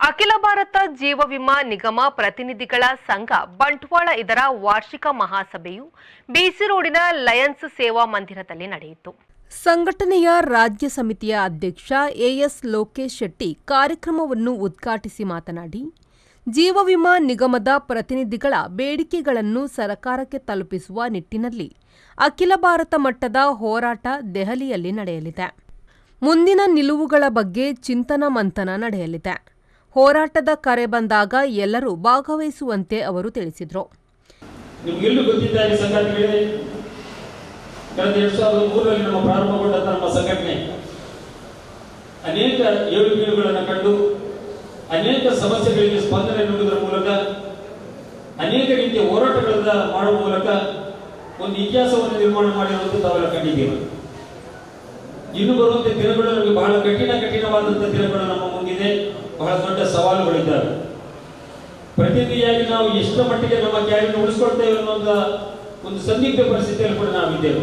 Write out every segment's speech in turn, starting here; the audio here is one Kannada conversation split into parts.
ಅಖಿಲ ಭಾರತ ಜೀವ ವಿಮಾ ನಿಗಮ ಪ್ರತಿನಿಧಿಗಳ ಸಂಘ ಬಂಟ್ವಾಳ ಇದರ ವಾರ್ಷಿಕ ಮಹಾಸಭೆಯು ಬಿಸಿ ರೋಡಿನ ಲಯನ್ಸ್ ಸೇವಾ ಮಂದಿರದಲ್ಲಿ ನಡೆಯಿತು. ಸಂಘಟನೆಯ ರಾಜ್ಯ ಸಮಿತಿಯ ಅಧ್ಯಕ್ಷ ಎಎಸ್ ಲೋಕೇಶ್ ಶೆಟ್ಟಿ ಕಾರ್ಯಕ್ರಮವನ್ನು ಉದ್ಘಾಟಿಸಿ ಮಾತನಾಡಿ, ಜೀವ ವಿಮಾ ನಿಗಮದ ಪ್ರತಿನಿಧಿಗಳ ಬೇಡಿಕೆಗಳನ್ನು ಸರಕಾರಕ್ಕೆ ತಲುಪಿಸುವ ನಿಟ್ಟಿನಲ್ಲಿ ಅಖಿಲ ಭಾರತ ಮಟ್ಟದ ಹೋರಾಟ ದೆಹಲಿಯಲ್ಲಿ ನಡೆಯಲಿದೆ. ಮುಂದಿನ ನಿಲುವುಗಳ ಬಗ್ಗೆ ಚಿಂತನ ಮಂಥನ ನಡೆಯಲಿದೆ. ಹೋರಾಟದ ಕರೆ ಬಂದಾಗ ಎಲ್ಲರೂ ಭಾಗವಹಿಸುವಂತೆ ಅವರು ತಿಳಿಸಿದರು. ನಿಮಗೆಲ್ಲೂ ಗೊತ್ತಿದ್ದಾರೆ ಸಂಘಟನೆಗಳೇ, ಕಳೆದ 2003ರಲ್ಲಿ ನಮ್ಮ ಪ್ರಾರಂಭಗೊಂಡಂತಹ ನಮ್ಮ ಸಂಘಟನೆ ಅನೇಕ ಏಳುಬೀಳುಗಳನ್ನು ಕಂಡು ಅನೇಕ ಸಮಸ್ಯೆಗಳಿಗೆ ಸ್ಪಂದನೆ ನೀಡುವುದರ ಮೂಲಕ ಅನೇಕ ರೀತಿಯ ಹೋರಾಟಗಳನ್ನು ಮಾಡುವ ಮೂಲಕ ಒಂದು ಇತಿಹಾಸವನ್ನು ನಿರ್ಮಾಣ ಮಾಡಿರುವುದು ತಾವೆಲ್ಲ ಕಂಡಿದ್ದೀವಿ. ಇನ್ನು ಬರುವಂತೆ ದಿನಗಳು ನಮಗೆ ಬಹಳ ಕಠಿಣವಾದಂತಹ ದಿನಗಳು ನಮ್ಮ ಮುಂದಿದೆ. ಬಹಳ ದೊಡ್ಡ ಸವಾಲುಗಳಿದ್ದಾವೆ. ಪ್ರತಿನಿಧಿಯಾಗಿ ನಾವು ಎಷ್ಟರ ಮಟ್ಟಿಗೆ ನಮ್ಮ ಕ್ಯಾರಿಯನ್ನು ಉಳಿಸ್ಕೊಳ್ತೇವೆ ಅನ್ನೋದ ಒಂದು ಸಂದಿಗ್ಧ ಪರಿಸ್ಥಿತಿಯಲ್ಲಿ ಕೂಡ ನಾವಿದ್ದೇವೆ.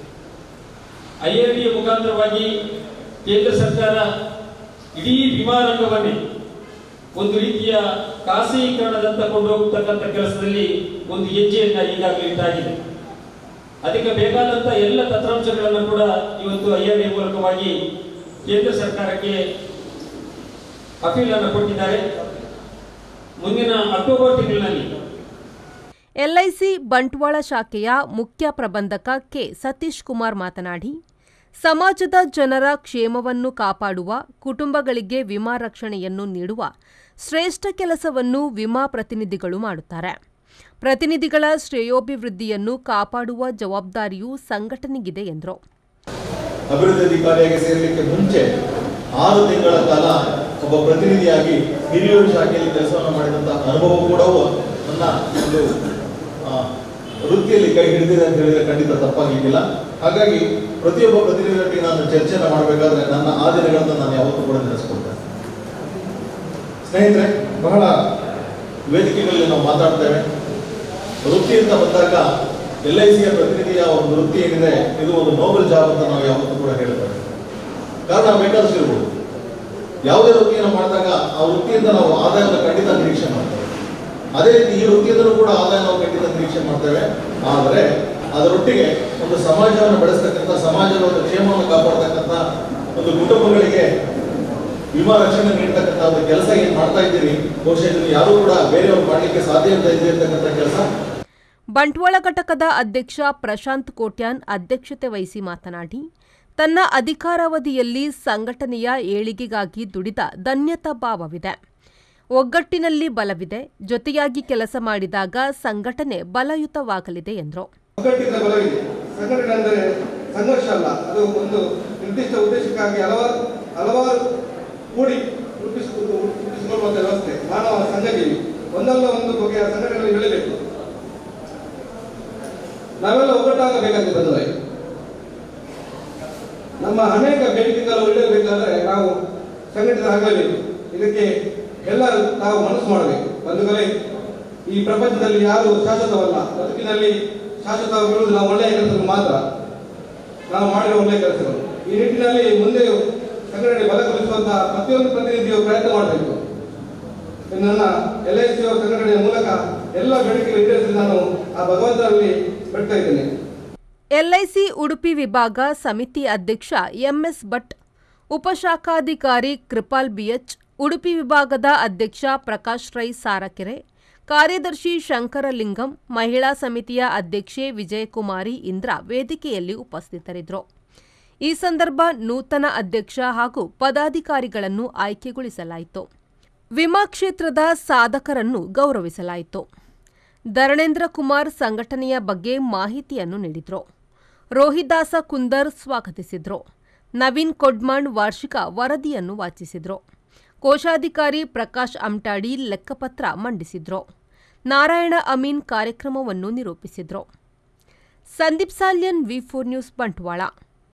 IRDA ಮುಖಾಂತರವಾಗಿ ಕೇಂದ್ರ ಸರ್ಕಾರ ಇಡೀ ವಿಮಾ ರಂಗವನ್ನೇ ಒಂದು ರೀತಿಯ ಖಾಸಗೀಕರಣದಂತ ಕೊಂಡು ಹೋಗತಕ್ಕಂಥ ಕೆಲಸದಲ್ಲಿ ಒಂದು ಹೆಜ್ಜೆಯನ್ನ ಈಗಾಗಲೇ ಇಟ್ಟಾಗಿದೆ. ಅದಕ್ಕೆ ಬೇಕಾದಂತಹ ಎಲ್ಲ ತಂತ್ರಾಂಶಗಳನ್ನು ಕೂಡ ಇವತ್ತು IRDA ಮೂಲಕವಾಗಿ ಕೇಂದ್ರ ಸರ್ಕಾರಕ್ಕೆ ಅಪೀಲನ್ನು ಕೊಟ್ಟಿದ್ದಾರೆ. ಮುಂದಿನ ಅಕ್ಟೋಬರ್ ತಿಂಗಳಿನಲ್ಲಿ LIC ಬಂಟ್ವಾಳ ಶಾಖೆಯ ಮುಖ್ಯ ಪ್ರಬಂಧಕ ಕೆ ಸತೀಶ್ ಕುಮಾರ್ ಮಾತನಾಡಿ, ಸಮಾಜದ ಜನರ ಕ್ಷೇಮವನ್ನು ಕಾಪಾಡುವ, ಕುಟುಂಬಗಳಿಗೆ ವಿಮಾ ರಕ್ಷಣೆಯನ್ನು ನೀಡುವ ಶ್ರೇಷ್ಠ ಕೆಲಸವನ್ನು ವಿಮಾ ಪ್ರತಿನಿಧಿಗಳು ಮಾಡುತ್ತಾರೆ. ಪ್ರತಿನಿಧಿಗಳ ಶ್ರೇಯೋಭಿವೃದ್ಧಿಯನ್ನು ಕಾಪಾಡುವ ಜವಾಬ್ದಾರಿಯೂ ಸಂಘಟನೆಗಿದೆ ಎಂದರು. ಅಭಿವೃದ್ಧಿ ಅಧಿಕಾರಿಯಾಗಿ ಸೇರಲಿಕ್ಕೆ ಮುಂಚೆ 6 ತಿಂಗಳ ಕಾಲ ಒಬ್ಬ ಪ್ರತಿನಿಧಿಯಾಗಿ ಹಿರಿಯೂರು ಶಾಖೆಯಲ್ಲಿ ಕೆಲಸವನ್ನು ಮಾಡಿದಂತಹ ಅನುಭವ ಕೂಡ ನನ್ನ ಒಂದು ವೃತ್ತಿಯಲ್ಲಿ ಕೈ ಹಿಡಿದಿದೆ ಅಂತ ಹೇಳಿದ್ರೆ ಖಂಡಿತ ತಪ್ಪಾಗಿಲ್ಲ. ಹಾಗಾಗಿ ಪ್ರತಿಯೊಬ್ಬ ಪ್ರತಿನಿಧಿಗಳಿಗೆ ನಾನು ಚರ್ಚೆಯನ್ನು ಮಾಡಬೇಕಾದ್ರೆ ನನ್ನ ಆ ದಿನಗಳನ್ನು ನಾನು ಯಾವತ್ತೂ ಕೂಡ ನೆನೆಸ್ಕೊಳ್ತೇನೆ. ಸ್ನೇಹಿತರೆ, ಬಹಳ ವೇದಿಕೆಗಳಲ್ಲಿ ನಾವು ಮಾತಾಡ್ತೇವೆ. ವೃತ್ತಿ ಅಂತ ಬಂದಾಗ LICಯ ಪ್ರತಿನಿಧಿಯ ಒಂದು ವೃತ್ತಿ ಏನಿದೆ, ಇದು ಒಂದು ನೋಬಲ್ ಜಾಬ್ ಅಂತ ನಾವು ಯಾವತ್ತೂ ಕೂಡ ಹೇಳ್ತೇವೆ. ಕಾರಣ ಬೇಕಾದಷ್ಟು ಇರ್ಬೋದು. ಯಾವುದೇ ವೃತ್ತಿಯನ್ನು ಮಾಡಿದಾಗ ಆ ವೃತ್ತಿಯಿಂದ ನಾವು ಆದಾಯವನ್ನು ಖಂಡಿತ ನಿರೀಕ್ಷೆ ಮಾಡ್ತೇವೆ. ಅದೇ ರೀತಿ ಈ ವೃತ್ತಿಯಿಂದಲೂ ಕೂಡ ಆದಾಯ ನಾವು ಖಂಡಿತ ನಿರೀಕ್ಷೆ ಮಾಡ್ತೇವೆ. ಆದರೆ ಅದರೊಟ್ಟಿಗೆ ಒಂದು ಸಮಾಜವನ್ನು ಬೆಳೆಸ್ತಕ್ಕಂಥ, ಸಮಾಜದ ಒಂದು ಕ್ಷೇಮವನ್ನು ಕಾಪಾಡ್ತಕ್ಕಂಥ, ಒಂದು ಕುಟುಂಬಗಳಿಗೆ ವಿಮಾ ರಕ್ಷಣೆ ನೀಡ್ತಕ್ಕಂಥ ಒಂದು ಕೆಲಸ ಏನು ಮಾಡ್ತಾ ಇದ್ದೀರಿ, ಬಹುಶಃ ಇದನ್ನು ಯಾರೂ ಕೂಡ ಬೇರೆಯವರು ಮಾಡಲಿಕ್ಕೆ ಸಾಧ್ಯ ಅಂತ ಇರ್ತಕ್ಕಂಥ ಕೆಲಸ. ಬಂಟ್ವಾಳ ಘಟಕದ ಅಧ್ಯಕ್ಷ ಪ್ರಶಾಂತ್ ಕೋಟ್ಯಾನ್ ಅಧ್ಯಕ್ಷತೆ ವಹಿಸಿ ಮಾತನಾಡಿ, ತನ್ನ ಅಧಿಕಾರಾವಧಿಯಲ್ಲಿ ಸಂಘಟನೆಯ ಏಳಿಗೆಗಾಗಿ ದುಡಿದ ಧನ್ಯತಾ ಭಾವವಿದೆ. ಒಗ್ಗಟ್ಟಿನಲ್ಲಿ ಬಲವಿದೆ. ಜೊತೆಯಾಗಿ ಕೆಲಸ ಮಾಡಿದಾಗ ಸಂಘಟನೆ ಬಲಯುತವಾಗಲಿದೆ ಎಂದರು. ಒಗ್ಗಟ್ಟಿನ ಬಲವಿದೆ. ಸಂಘಟನೆ ಅಂದರೆ ಸಂಘರ್ಷ ಅಲ್ಲ, ಅದು ಒಂದು ನಿರ್ದಿಷ್ಟ ಉದ್ದೇಶಕ್ಕಾಗಿ ಹಲವಾರು ಕೂಡಿ ರೂಪಿಸಿಕೊಳ್ಳುವಂಥ ವ್ಯವಸ್ಥೆ. ಮಾನವ ಸಂಘಜೀವಿ, ಒಂದಲ್ಲ ಒಂದು ಬಗೆಯ ಸಂಘಟನೆಗಳಲ್ಲಿ ಬೆಳೆಯಬೇಕು. ನಾವೆಲ್ಲ ಒಗ್ಗಟ್ಟಾಗಬೇಕಂತ ಬಂದರೆ ನಮ್ಮ ಅನೇಕ ಬೇಡಿಕೆಗಳು ಒಳ್ಳೆಯಬೇಕಾದ್ರೆ ನಾವು ಸಂಘಟಿತ ಆಗಲೇಬೇಕು. ಇದಕ್ಕೆ ಎಲ್ಲರೂ ನಾವು ಮನಸ್ಸು ಮಾಡಬೇಕು. ಬಂಧುಗಳೇ, ಈ ಪ್ರಪಂಚದಲ್ಲಿ ಯಾರು ಶಾಶ್ವತವಲ್ಲ. ಬದುಕಿನಲ್ಲಿ ಶಾಶ್ವತವಾಗಿರುವುದು ನಾವು ಒಳ್ಳೆಯ ಕೆಲಸಗಳು ಮಾತ್ರ, ನಾವು ಮಾಡಿರೋ ಒಳ್ಳೆಯ ಕೆಲಸಗಳು. ಈ ನಿಟ್ಟಿನಲ್ಲಿ ಮುಂದೆ ಸಂಘಟನೆ ಬಲಗೊಳಿಸುವಂತಹ ಪ್ರತಿಯೊಂದು ಪ್ರತಿನಿಧಿಯು ಪ್ರಯತ್ನ ಮಾಡಬೇಕು. ನನ್ನ LIC ಸಂಘಟನೆಯ ಮೂಲಕ ಎಲ್ಲ ಬೇಡಿಕೆಗಳು ಈಡೇರಿಸಿ ನಾನು ಆ ಭಗವಂತನಲ್ಲಿ ಬಿಡ್ತಾ ಇದ್ದೇನೆ. LIC ಉಡುಪಿ ವಿಭಾಗ ಸಮಿತಿ ಅಧ್ಯಕ್ಷ MS ಭಟ್, ಉಪಶಾಖಾಧಿಕಾರಿ ಕೃಪಾಲ್ BH, ಉಡುಪಿ ವಿಭಾಗದ ಅಧ್ಯಕ್ಷ ಪ್ರಕಾಶ್ ರೈ ಸಾರಕೆರೆ, ಕಾರ್ಯದರ್ಶಿ ಶಂಕರಲಿಂಗಂ, ಮಹಿಳಾ ಸಮಿತಿಯ ಅಧ್ಯಕ್ಷೆ ವಿಜಯಕುಮಾರಿ ಇಂದ್ರ ವೇದಿಕೆಯಲ್ಲಿ ಉಪಸ್ಥಿತರಿದ್ದರು. ಈ ಸಂದರ್ಭ ನೂತನ ಅಧ್ಯಕ್ಷ ಹಾಗೂ ಪದಾಧಿಕಾರಿಗಳನ್ನು ಆಯ್ಕೆಗೊಳಿಸಲಾಯಿತು. ವಿಮಾ ಕ್ಷೇತ್ರದ ಸಾಧಕರನ್ನು ಗೌರವಿಸಲಾಯಿತು. ಧರಣೇಂದ್ರ ಕುಮಾರ್ ಸಂಘಟನೆಯ ಬಗ್ಗೆ ಮಾಹಿತಿಯನ್ನು ನೀಡಿದರು. ರೋಹಿದಾಸ ಕುಂದರ್ ಸ್ವಾಗತಿಸಿದರು. ನವೀನ್ ಕೊಡ್ಮಾಣ್ ವಾರ್ಷಿಕ ವರದಿಯನ್ನು ವಾಚಿಸಿದರು. ಕೋಶಾಧಿಕಾರಿ ಪ್ರಕಾಶ್ ಅಮ್ಟಾಡಿ ಲೆಕ್ಕಪತ್ರ ಮಂಡಿಸಿದರು. ನಾರಾಯಣ ಅಮೀನ್ ಕಾರ್ಯಕ್ರಮವನ್ನು ನಿರೂಪಿಸಿದರು. Sandeep Salian V4 news Bantwal.